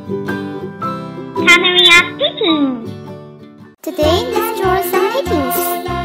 Tanaria speaking. Today, let's draw some paintings.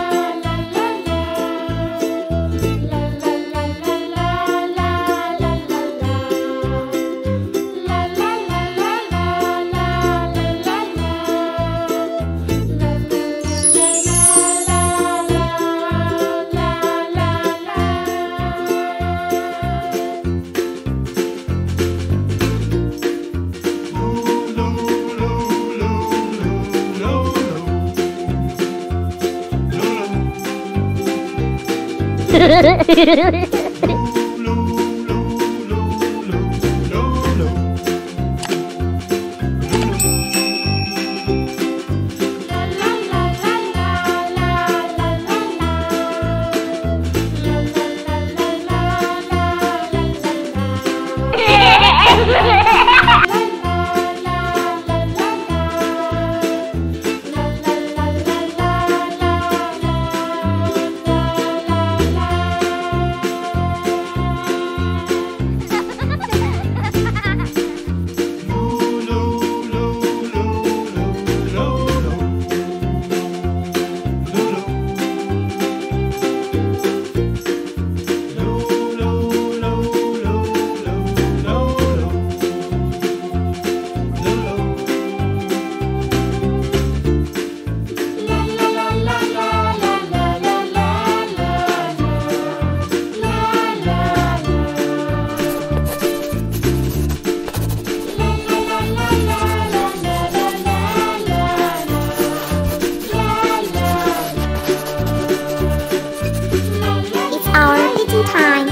Time.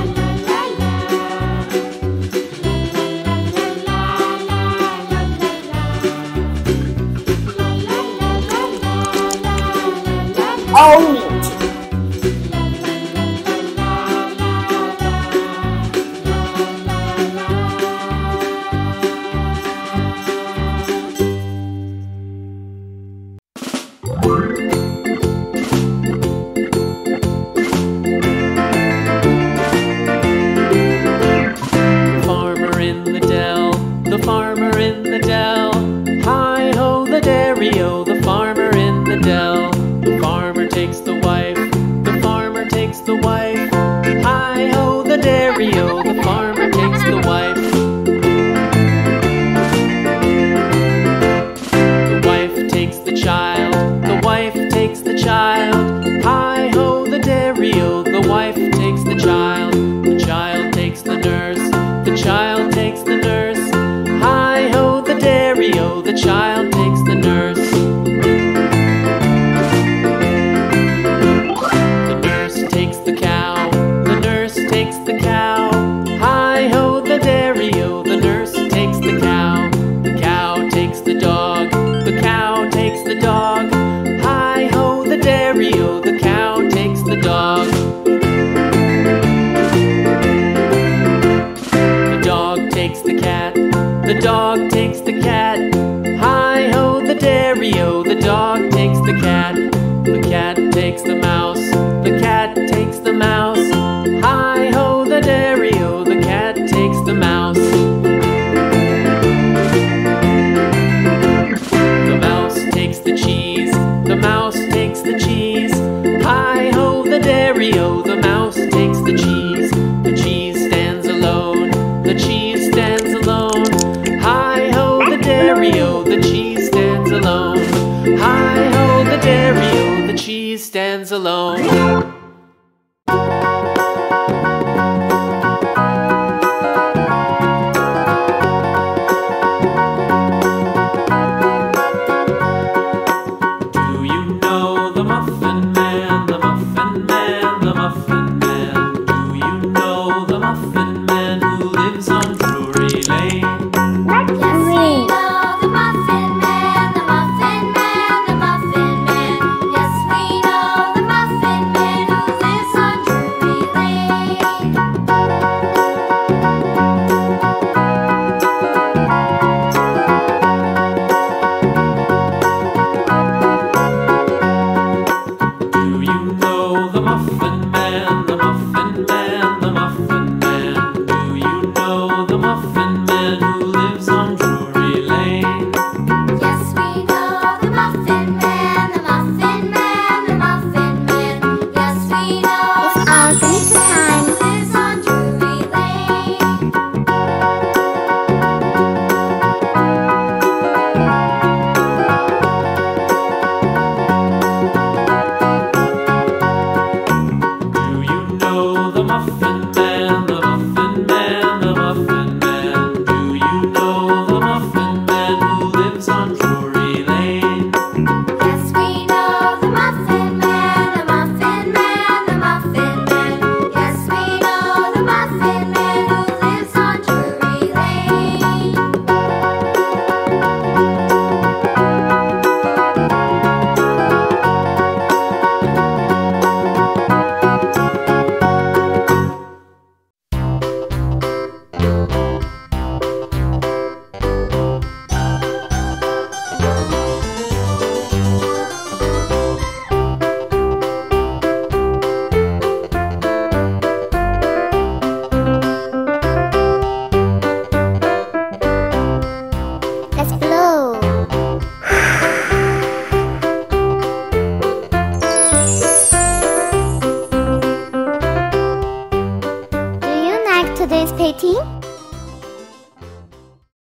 Orange. The farmer in the dell. Hi-ho, the dairy-o, the farmer in the dell. The farmer takes the wife, the farmer takes the wife. Hi-ho, the dairy-o, the farmer takes the wife. The wife takes the child, the wife takes the child. Hi-ho, the dairy-o, the wife takes the child. The child takes the nurse, the child takes the nurse. Hi-ho, the dairy-o, the child takes the nurse. The nurse takes the cow, the nurse takes the cow. Hi-ho, the dairy-o, the nurse takes the cow. The cow takes the dog, the cow takes the dog. Hi-ho, the dairy-o, the cow takes the dog. The dog takes the cat, the dog takes the cat. Hi-ho, the dairy-o, the dog takes the cat. The cat takes the mouse, the cat takes the mouse. Hi-ho, the dairy-o, the cat takes the mouse. The mouse takes the cheese, the mouse takes the cheese. Hi-ho, the dairy-o, the mouse takes the cheese. The cheese stands alone, the cheese stands alone. Hi-ho, the dairy-o, the cheese stands alone. Hi-ho, the dairy-o, the cheese stands alone. Let's sing the Muffin Man. participating.